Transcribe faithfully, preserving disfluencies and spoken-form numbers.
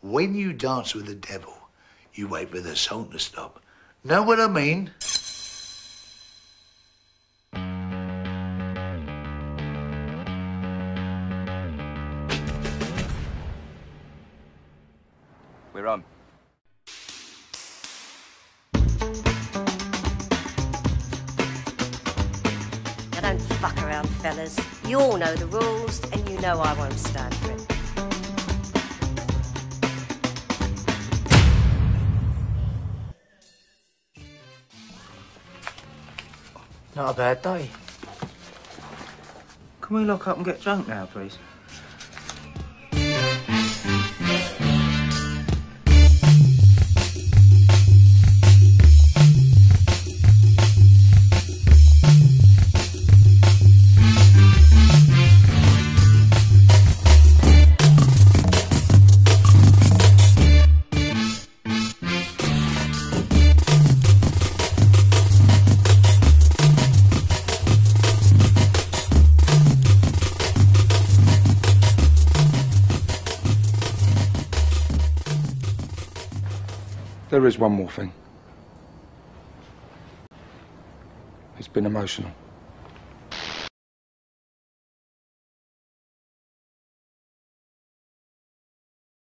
When you dance with the devil, you wait for the song to stop. Know what I mean? We're on. Now don't fuck around, fellas. You all know the rules, and you know I won't stand for it. Not a bad day. Can we lock up and get drunk now, please? There is one more thing. It's been emotional.